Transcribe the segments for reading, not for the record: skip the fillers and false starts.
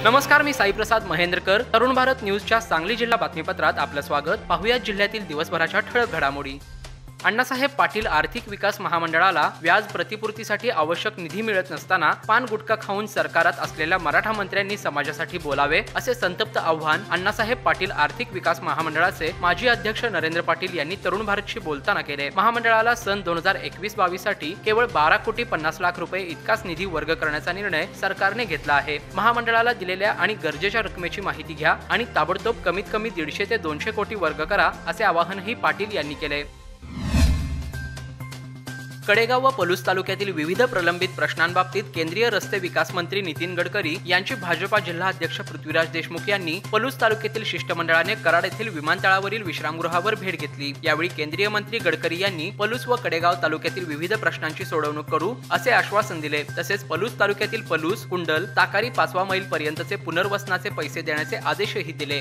नमस्कार, मी साई प्रसाद महेंद्रकर. तरुण भारत न्यूजच्या सांगली जिल्हा बातमीपत्रात आपलं स्वागत. पाहूया जिल्ह्यातील दिवसभराच्या ठळक घडामोडी. अण्णासाहेब पाटील आर्थिक विकास महामंडळाला व्याज प्रतिपूर्तीसाठी आवश्यक निधी मिळत नसताना पान गुटखा खाऊन सरकारात असलेल्या मराठा मंत्र्यांनी समाजासाठी बोलावे, असे संतप्त आव्हान अण्णासाहेब पाटील आर्थिक विकास महामंडळाचे माजी अध्यक्ष नरेंद्र पाटील यांनी तरुण भारतशी बोलताना केले. महामंडळाला सन 2021-22 साठी केवळ 12,50,00,000 रुपये इतकाच निधी वर्ग करण्याचा निर्णय सरकारने घेतला आहे. महामंडळाला दिलेल्या आणि गरजेच्या रकमेची माहिती घ्या आणि ताबडतोब कमीत कमी 150 ते 200 कोटी वर्ग करा, असे आवाहनही पाटील यांनी केले. कडेगाव व पलूस तालुक्यातील विविध प्रलंबित प्रश्नांबाबतीत केंद्रीय रस्ते विकास मंत्री नितीन गडकरी यांची भाजपा जिल्हा अध्यक्ष पृथ्वीराज देशमुख यांनी पलूस तालुक्यातील शिष्टमंडळाने कराड येथील विमानतळावरील विश्रामगृहावर भेट घेतली. यावेळी केंद्रीय मंत्री गडकरी यांनी पलूस व कडेगाव तालुक्यातील विविध प्रश्नांची सोडवणूक करू, असे आश्वासन दिले. तसेच पलूस तालुक्यातील पलूस, कुंडल, ताकारी 5वा मैल पर्यंतचे पुनर्वसनाचे पैसे देण्याचे आदेशही दिले.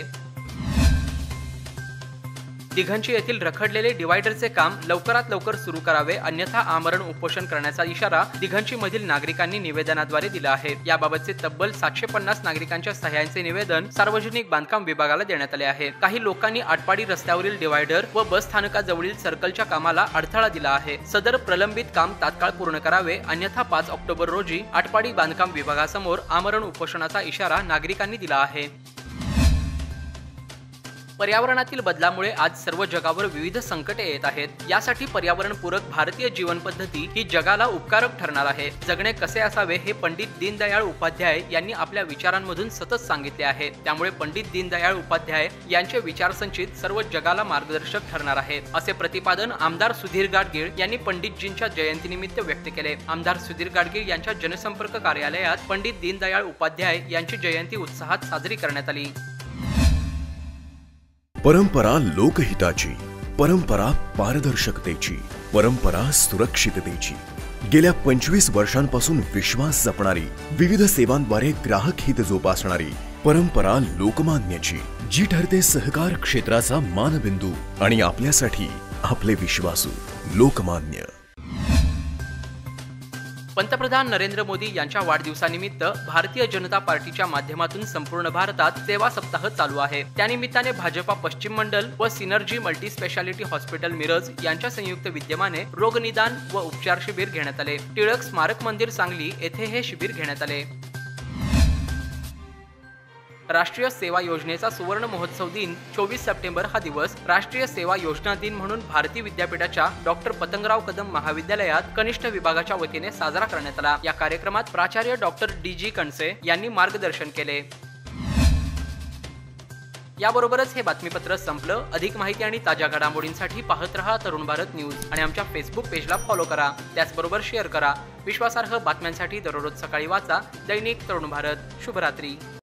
दिघंची येथील रखडलेले डिवायडरचे काम लवकरात लवकर सुरू करावे, अन्यथा आमरण उपोषण करण्याचा इशारा दिघंची मधील नागरिकांनी निवेदनाद्वारे दिला आहे. याबाबतचे तब्बल 750 नागरिकांच्या सह्यांचे निवेदन सार्वजनिक बांधकाम विभागाला देण्यात आले आहे. काही लोकांनी आटपाडी रस्त्यावरील डिवायडर व बस स्थानकाजवळील सर्कलच्या कामाला अडथळा दिला आहे. सदर प्रलंबित काम तात्काळ पूर्ण करावे, अन्यथा 5 ऑक्टोबर रोजी आटपाडी बांधकाम विभागासमोर आमरण उपोषणाचा इशारा नागरिकांनी दिला आहे. पर्यावरणातील बदलामुळे आज सर्व जगावर विविध संकटे येत आहेत. यासाठी पर्यावरणपूरक भारतीय जीवन पद्धती ही जगाला उपकारक ठरणार आहे. जगणे कसे असावे हे पंडित दीनदयाळ उपाध्याय यांनी आपल्या विचारांमधून सतत सांगितले आहे. त्यामुळे पंडित दीनदयाळ उपाध्याय यांचे विचारसंचित सर्व जगाला मार्गदर्शक ठरणार आहे, असे प्रतिपादन आमदार सुधीर गाडगीळ यांनी पंडितजींच्या जयंतीनिमित्त व्यक्त केले. आमदार सुधीर गाडगीळ यांच्या जनसंपर्क कार्यालयात पंडित दीनदयाळ उपाध्याय यांची जयंती उत्साहात साजरी करण्यात आली. परंपरा लोकहिताची, परंपरा पारदर्शकतेची, परंपरा सुरक्षिततेची. गेल्या 25 वर्षांपासून विश्वास जपणारी, विविध सेवांद्वारे ग्राहक हित जोपासणारी परंपरा लोकमान्यची, जी ठरते सहकार क्षेत्राचा मानबिंदू आणि आपल्यासाठी आपले विश्वासू लोकमान्य. पंतप्रधान नरेंद्र मोदी यांच्या वाढदिवसानिमित्त भारतीय जनता पार्टीच्या माध्यमातून संपूर्ण भारतात सेवा सप्ताह चालू आहे. त्यानिमित्ताने भाजपा पश्चिम मंडल व synergy multi speciality hospital Miraj यांच्या संयुक्त विद्यमाने रोगनिदान व उपचार शिबिर घेण्यात आले. टिळक स्मारक मंदिर सांगली येथे हे शिबिर घेण्यात आले. राष्ट्रीय सेवा योजनेचा सुवर्ण महोत्सव दिन 24 सप्टेंबर हा दिवस राष्ट्रीय सेवा योजना दिन म्हणून भारती विद्यापीठाच्या डॉक्टर पतंगराव कदम महाविद्यालयात कनिष्ठ विभागाच्या वतीने साजरा करण्यात आला. या कार्यक्रमात प्राचार्य डॉक्टर DG कणसे यांनी मार्गदर्शन केले. याबरोबरच हे बातमीपत्र संपलं. अधिक माहिती आणि ताज्या घडामोडींसाठी पाहत रहा तरुण भारत न्यूज आणि आमच्या फेसबुक पेजला फॉलो करा. त्याचबरोबर शेअर करा. विश्वासार्ह बातम्यांसाठी दररोज सकाळी वाचा दैनिक तरुण भारत. शुभरात्री.